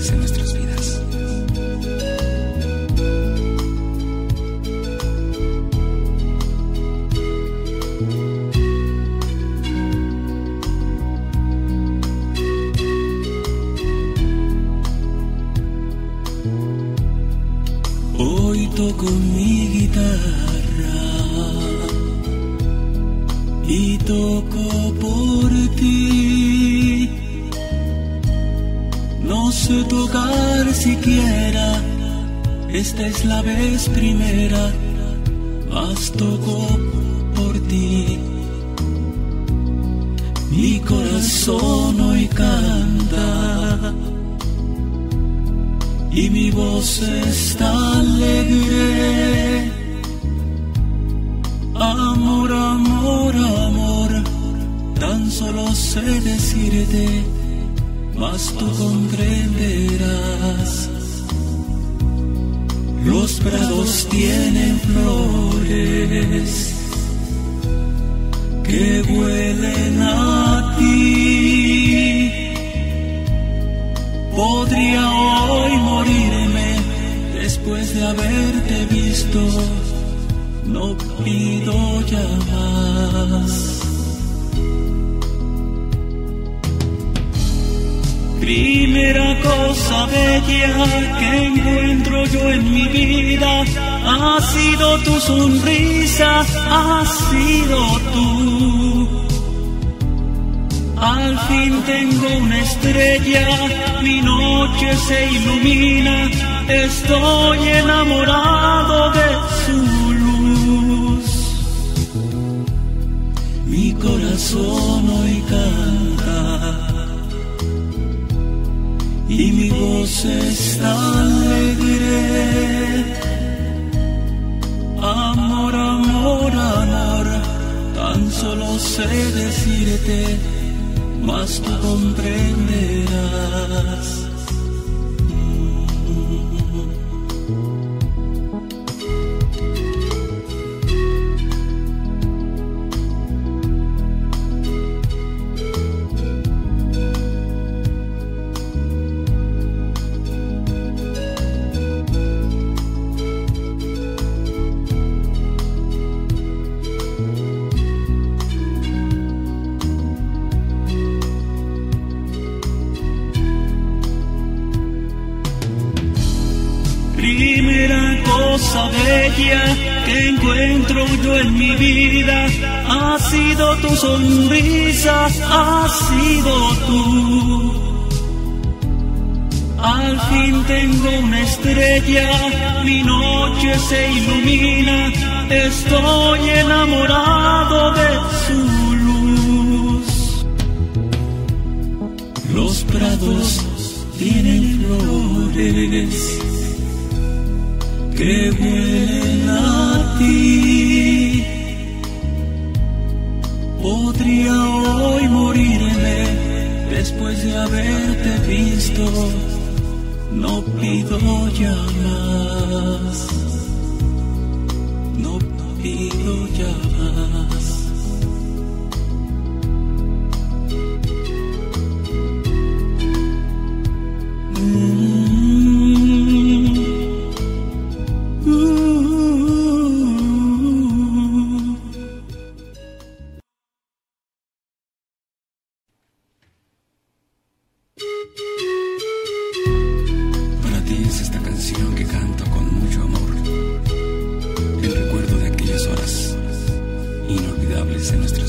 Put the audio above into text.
inolvidables en nuestras vidas. Hoy toco mi guitarra y toco por ti. No sé tocar siquiera, esta es la vez primera, mas toco por ti. Mi corazón hoy canta y mi voz está alegre. Amor, amor, amor, tan solo sé decirte, mas tú comprenderás. Los prados tienen flores que huelen a ti. Podría hoy morirme después de haberte visto, no pido ya más. Primera cosa bella que encuentro yo en mi vida ha sido tu sonrisa, has sido tú. Al fin tengo una estrella, mi noche se ilumina, estoy enamorado de su luz. Mi corazón hoy canta y mi voz está alegre. Amor, amor, amor, tan solo sé decirte, mas tú comprenderás. Primera cosa bella que encuentro yo en mi vida ha sido tu sonrisa, has sido tú. Al fin tengo una estrella, mi noche se ilumina, estoy enamorado de su luz. Los prados tienen flores que huelen a ti. Podría hoy morirme después de haberte visto, no pido ya más, no pido ya más. Para ti es esta canción que canto con mucho amor, el recuerdo de aquellas horas inolvidables en nuestra